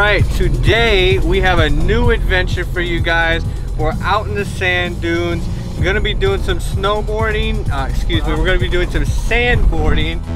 right, today we have a new adventure for you guys. We're out in the sand dunes. We're gonna be doing some snowboarding, we're gonna be doing some sandboarding,